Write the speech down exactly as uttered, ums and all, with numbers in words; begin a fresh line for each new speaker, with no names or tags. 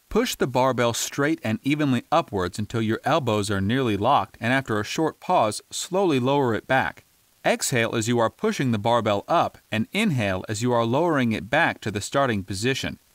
Push the barbell straight and evenly upwards until your elbows are nearly locked, and after a short pause, slowly lower it back. Exhale as you are pushing the barbell up, and inhale as you are lowering it back to the starting position.